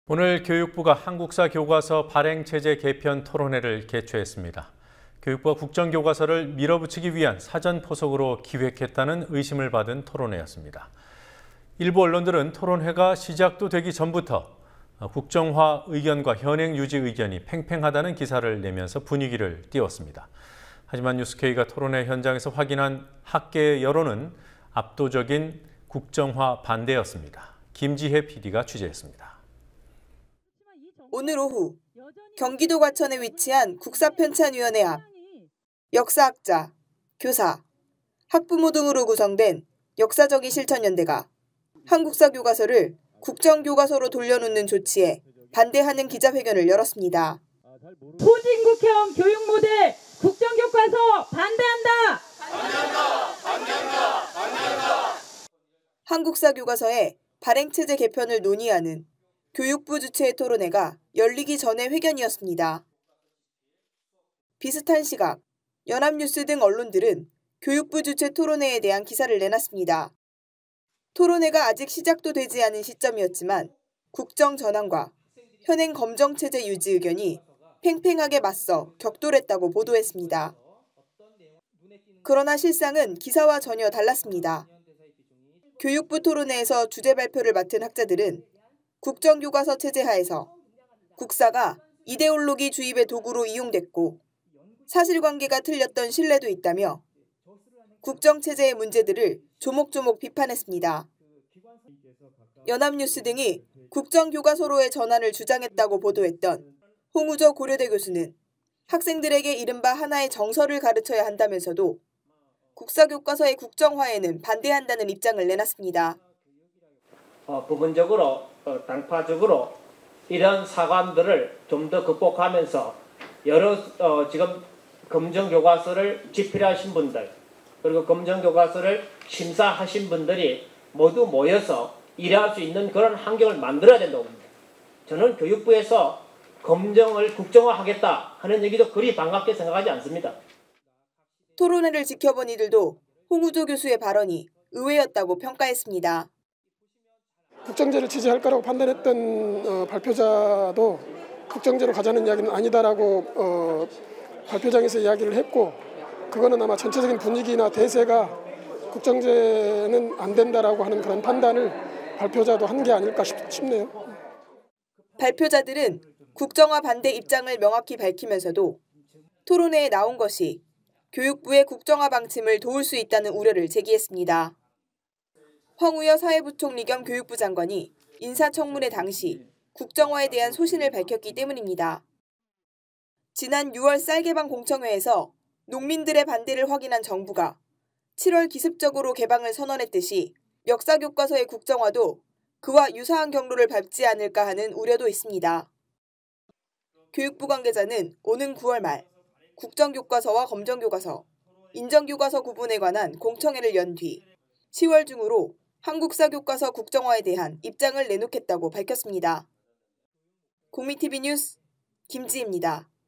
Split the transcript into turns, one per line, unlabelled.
오늘 교육부가 한국사 교과서 발행체제 개편 토론회를 개최했습니다. 교육부가 국정교과서를 밀어붙이기 위한 사전 포석으로 기획했다는 의심을 받은 토론회였습니다. 일부 언론들은 토론회가 시작도 되기 전부터 국정화 의견과 현행 유지 의견이 팽팽하다는 기사를 내면서 분위기를 띄웠습니다. 하지만 뉴스K가 토론회 현장에서 확인한 학계의 여론은 압도적인 국정화 반대였습니다. 김지혜 PD가 취재했습니다.
오늘 오후 경기도 과천에 위치한 국사편찬위원회 앞 역사학자, 교사, 학부모 등으로 구성된 역사정의 실천연대가 한국사 교과서를 국정교과서로 돌려놓는 조치에 반대하는 기자회견을 열었습니다.
후진국형 교육 모델 국정교과서 반대한다!
한국사 교과서의 발행체제 개편을 논의하는 교육부 주최의 토론회가 열리기 전의 회견이었습니다. 비슷한 시각, 연합뉴스 등 언론들은 교육부 주최 토론회에 대한 기사를 내놨습니다. 토론회가 아직 시작도 되지 않은 시점이었지만 국정 전환과 현행 검정체제 유지 의견이 팽팽하게 맞서 격돌했다고 보도했습니다. 그러나 실상은 기사와 전혀 달랐습니다. 교육부 토론회에서 주제 발표를 맡은 학자들은 국정교과서 체제 하에서 국사가 이데올로기 주입의 도구로 이용됐고 사실관계가 틀렸던 신뢰도 있다며 국정체제의 문제들을 조목조목 비판했습니다. 연합뉴스 등이 국정교과서로의 전환을 주장했다고 보도했던 홍우저 고려대 교수는 학생들에게 이른바 하나의 정서를 가르쳐야 한다면서도 국사교과서의 국정화에는 반대한다는 입장을 내놨습니다.
부분적으로 당파적으로 이런 사관들을 좀 더 극복하면서 여러 지금 검정교과서를 집필하신 분들 그리고 검정교과서를 심사하신 분들이 모두 모여서 일할 수 있는 그런 환경을 만들어야 된다고 봅니다. 저는 교육부에서 검정을 국정화하겠다 하는 얘기도 그리 반갑게 생각하지 않습니다.
토론회를 지켜본 이들도 홍우조 교수의 발언이 의외였다고 평가했습니다.
국정제를 지지할 거라고 판단했던 발표자도 국정제로 가자는 이야기는 아니다라고 발표장에서 이야기를 했고 그거는 아마 전체적인 분위기나 대세가 국정제는 안 된다라고 하는 그런 판단을 발표자도 한 게 아닐까 싶네요.
발표자들은 국정화 반대 입장을 명확히 밝히면서도 토론회에 나온 것이 교육부의 국정화 방침을 도울 수 있다는 우려를 제기했습니다. 황우여 사회부총리 겸 교육부 장관이 인사청문회 당시 국정화에 대한 소신을 밝혔기 때문입니다. 지난 6월 쌀개방 공청회에서 농민들의 반대를 확인한 정부가 7월 기습적으로 개방을 선언했듯이 역사교과서의 국정화도 그와 유사한 경로를 밟지 않을까 하는 우려도 있습니다. 교육부 관계자는 오는 9월 말 국정교과서와 검정교과서, 인정교과서 구분에 관한 공청회를 연 뒤 10월 중으로 한국사교과서 국정화에 대한 입장을 내놓겠다고 밝혔습니다. 국민TV 뉴스 김지혜입니다.